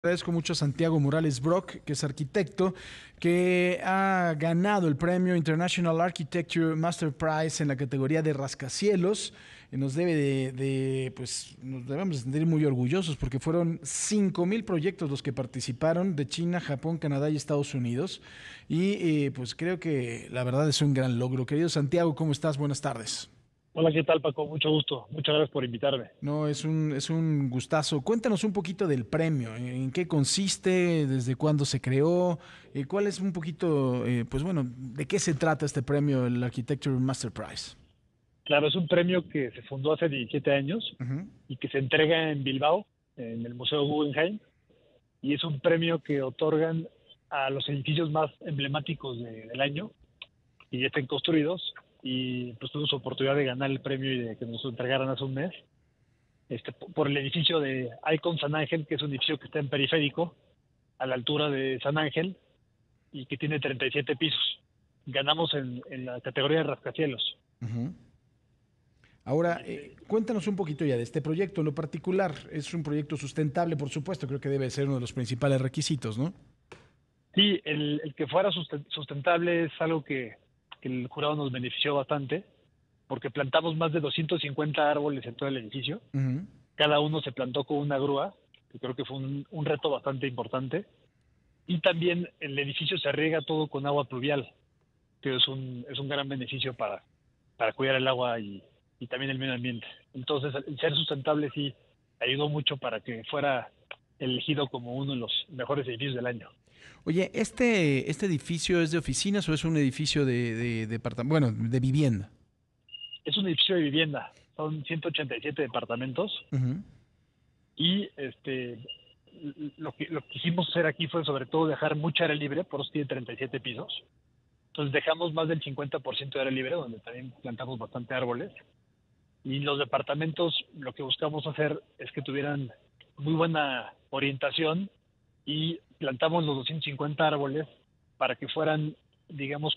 Agradezco mucho a Santiago Morales Brock, que es arquitecto, que ha ganado el premio International Architecture Master Prize en la categoría de rascacielos. Y nos debe pues nos debemos sentir muy orgullosos porque fueron 5,000 proyectos los que participaron de China, Japón, Canadá y Estados Unidos. Y pues creo que la verdad es un gran logro. Querido Santiago, ¿cómo estás? Buenas tardes. Hola, ¿qué tal, Paco? Mucho gusto. Muchas gracias por invitarme. No, es un gustazo. Cuéntanos un poquito del premio, en qué consiste, desde cuándo se creó, cuál es un poquito, pues bueno, de qué se trata este premio, el Architecture Master Prize. Claro, es un premio que se fundó hace 17 años Ujú. y que se entrega en Bilbao, en el Museo Guggenheim, y es un premio que otorgan a los edificios más emblemáticos del año y ya estén construidos. Y pues tuvimos oportunidad de ganar el premio y de que nos lo entregaran hace un mes, por el edificio de Icon San Ángel, que es un edificio que está en periférico, a la altura de San Ángel, y que tiene 37 pisos. Ganamos en la categoría de rascacielos. Ujú. Ahora, cuéntanos un poquito ya de este proyecto en lo particular. Es un proyecto sustentable, por supuesto, creo que debe ser uno de los principales requisitos, ¿no? Sí, el que fuera sustentable es algo que el jurado nos benefició bastante, porque plantamos más de 250 árboles en todo el edificio. Ujú. Cada uno se plantó con una grúa, que creo que fue un reto bastante importante. Y también el edificio se riega todo con agua pluvial, que es un gran beneficio para cuidar el agua y también el medio ambiente. Entonces, el ser sustentable sí ayudó mucho para que fuera elegido como uno de los mejores edificios del año. Oye, ¿este edificio es de oficinas o es un edificio de bueno, de vivienda? Es un edificio de vivienda, son 187 departamentos Ujú. y lo que quisimos hacer aquí fue sobre todo dejar mucha área libre, por eso tiene 37 pisos. Entonces dejamos más del 50% de área libre, donde también plantamos bastante árboles. Y los departamentos, lo que buscamos hacer es que tuvieran muy buena orientación y plantamos los 250 árboles para que fueran, digamos,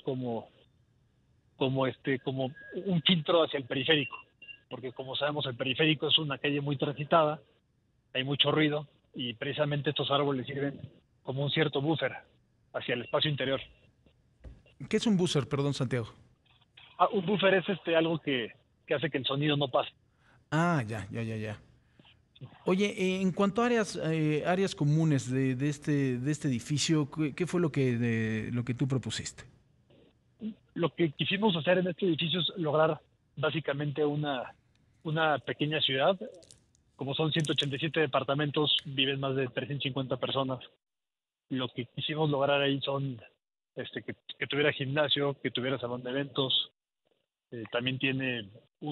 como un filtro hacia el periférico, porque como sabemos el periférico es una calle muy transitada, hay mucho ruido y precisamente estos árboles sirven como un cierto buffer hacia el espacio interior. ¿Qué es un buzzer, perdón, Santiago? Un buffer es algo que hace que el sonido no pase. Ah, ya, ya, ya, ya. Oye, en cuanto a áreas comunes de este edificio, ¿qué fue lo que tú propusiste? Lo que quisimos hacer en este edificio es lograr básicamente una pequeña ciudad. Como son 187 departamentos, viven más de 350 personas. Lo que quisimos lograr ahí son que tuviera gimnasio, que tuviera salón de eventos, también tiene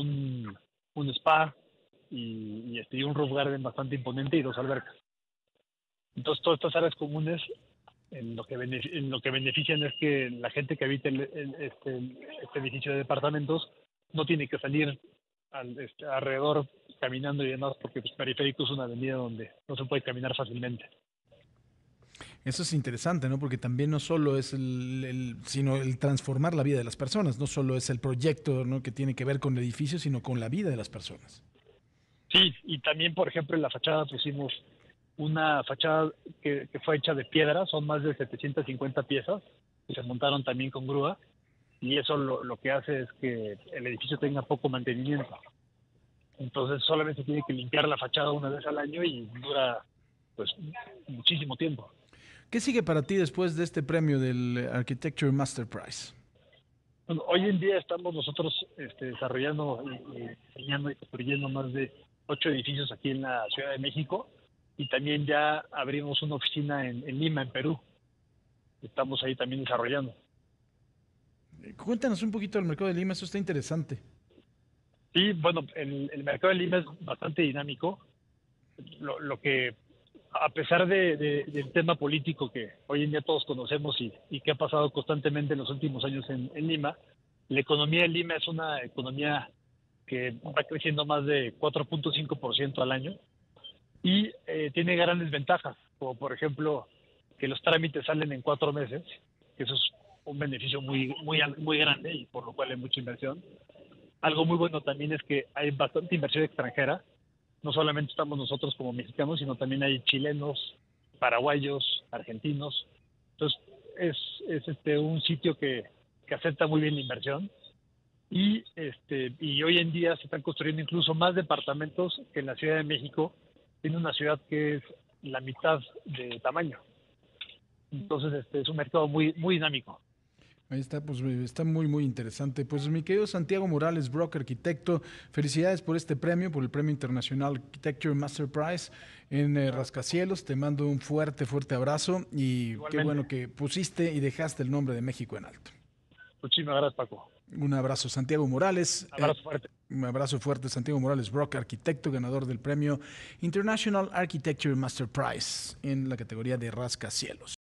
un spa y un roof garden bastante imponente y dos albercas. Entonces, todas estas áreas comunes en lo que benefician es que la gente que habita este edificio de departamentos no tiene que salir alrededor caminando y demás, porque pues, Periférico es una avenida donde no se puede caminar fácilmente. Eso es interesante, ¿no? Porque también no solo es sino el transformar la vida de las personas, no solo es el proyecto, ¿no? Que tiene que ver con el edificio, sino con la vida de las personas. Sí, y también, por ejemplo, en la fachada pusimos una fachada que fue hecha de piedra, son más de 750 piezas, que se montaron también con grúa, y eso lo que hace es que el edificio tenga poco mantenimiento. Entonces solamente tiene que limpiar la fachada una vez al año y dura pues muchísimo tiempo. ¿Qué sigue para ti después de este premio del Architecture Master Prize? Bueno, hoy en día estamos nosotros desarrollando y diseñando y construyendo más de 8 edificios aquí en la Ciudad de México, y también ya abrimos una oficina en Lima, en Perú. Estamos ahí también desarrollando. Cuéntanos un poquito del mercado de Lima, eso está interesante. Sí, bueno, el mercado de Lima es bastante dinámico. Lo que, a pesar del tema político que hoy en día todos conocemos y que ha pasado constantemente en los últimos años en Lima, la economía de Lima es una economía que va creciendo más de 4.5% al año y tiene grandes ventajas, como por ejemplo que los trámites salen en 4 meses, que eso es un beneficio muy grande y por lo cual hay mucha inversión. Algo muy bueno también es que hay bastante inversión extranjera. No solamente estamos nosotros como mexicanos, sino también hay chilenos, paraguayos, argentinos. Entonces, es un sitio que acepta muy bien la inversión. Y hoy en día se están construyendo incluso más departamentos que en la Ciudad de México, tiene una ciudad que es la mitad de tamaño. Entonces es un mercado muy muy dinámico. Ahí está, pues está muy, muy interesante. Pues mi querido Santiago Morales, Brock, arquitecto, felicidades por este premio, por el Premio Internacional Architecture Master Prize en Rascacielos. Te mando un fuerte, fuerte abrazo y qué Igualmente. bueno que pusiste y dejaste el nombre de México en alto. Muchísimas gracias, Paco. Un abrazo, Santiago Morales. Abrazo fuerte. Un abrazo fuerte, Santiago Morales Brock, arquitecto, ganador del Premio International Architecture Master Prize en la categoría de Rascacielos.